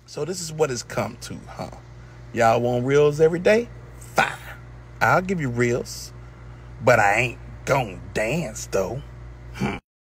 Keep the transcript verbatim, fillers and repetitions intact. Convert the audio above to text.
So this is what it's come to, huh? Y'all want reels every day? Fine. I'll give you reels. But I ain't gon' dance, though. Hmm.